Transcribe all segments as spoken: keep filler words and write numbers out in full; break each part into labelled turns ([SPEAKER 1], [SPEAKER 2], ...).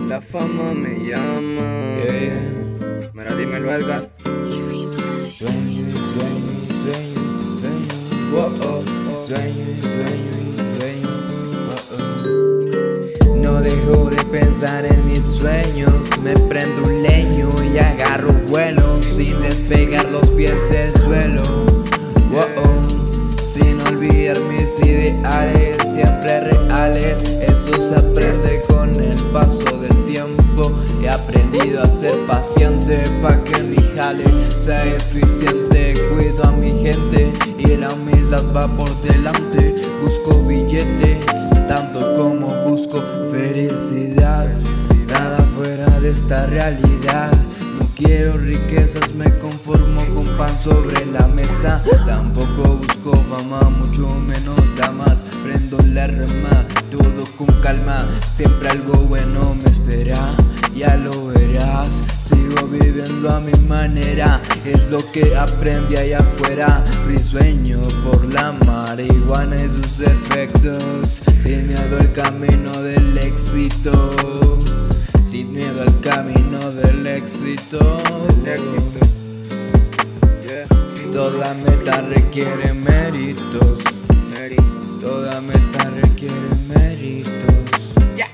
[SPEAKER 1] La fama me llama.
[SPEAKER 2] Yeah, yeah.
[SPEAKER 1] Mira, dímelo, Edgar.
[SPEAKER 2] Sueño y sueño y sueño y sueño. Oh, oh, oh. Sueño y sueño y sueño. Oh, oh. No dejo de pensar en mis sueños. Me prendo un leño y agarro vuelo sin despegar los pies del suelo. Oh, oh. Sin olvidar mis ideales, siempre reales. Eso se aprende con el paso del tiempo. He aprendido a ser paciente pa' que mi jale sea eficiente. Cuido a mi gente y la humildad va por delante. Busco billete tanto como busco felicidad. Nada fuera de esta realidad. No quiero riquezas, me conformo con pan sobre la mesa. Tampoco busco fama, mucho menos damas. Prendo la rama, todo con calma. Siempre algo bueno me espera, ya lo verás. Sigo viviendo a mi manera, es lo que aprendí allá afuera. Risueño por la marihuana y sus efectos. Sin miedo al camino del éxito. Sin miedo al camino del éxito.
[SPEAKER 1] El éxito. Yeah.
[SPEAKER 2] Toda meta requiere méritos.
[SPEAKER 1] Mérito.
[SPEAKER 2] Toda meta requiere méritos.
[SPEAKER 1] Yeah.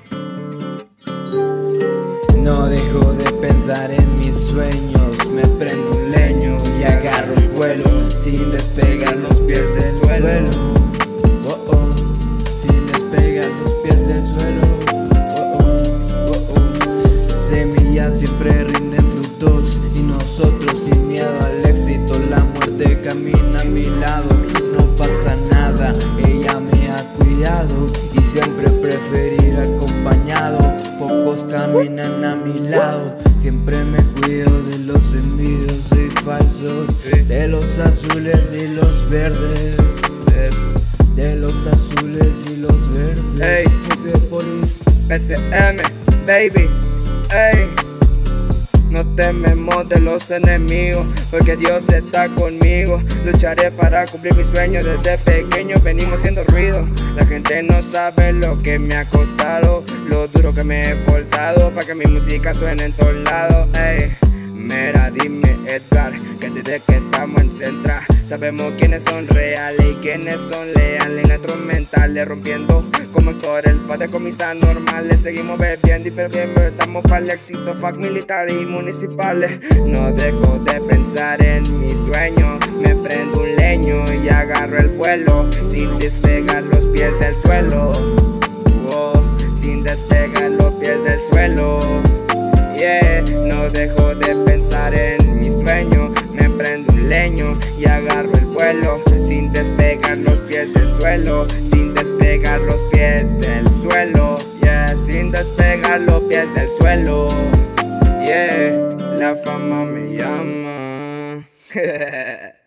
[SPEAKER 2] No dejo de pensar en mis sueños. Me prendo un leño y agarro el vuelo sin despegar los pies del suelo. Oh, oh. Sin despegar los pies del suelo. Oh, oh. Oh, oh. Semillas siempre rinden frutos y nosotros sin miedo al éxito. La muerte camina a mi lado, no pasa nada, ella me ha cuidado y siempre preferir acompañado. Pocos caminan a mi lado, siempre me cuido de los envidios y falsos, de los azules y los verdes, de los azules y los verdes.
[SPEAKER 1] Hey, P C M, baby, ey. No tememos de los enemigos, porque Dios está conmigo. Lucharé para cumplir mis sueños. Desde pequeño venimos haciendo ruido. La gente no sabe lo que me ha costado, lo duro que me he esforzado para que mi música suene en todos lados. Ey, mira, dime, Edgar, que desde que estamos en Centra sabemos quiénes son reales y quiénes son leales. Instrumentales rompiendo como Héctor el Fate con mis anormales. Seguimos bebiendo y perdiendo, estamos para el éxito. Fuck militares y municipales. No dejo de pensar en mis sueños. Me prendo un leño y agarro el vuelo sin despegar los pies del suelo. Oh, sin despegar los pies del suelo. Yeah, no dejo de pensar en mis sueños. Me prendo un leño y agarro el vuelo sin despegar los pies del suelo. Sin despegar los pies del suelo. Yeah, sin despegar los pies del suelo. Yeah, la fama me llama.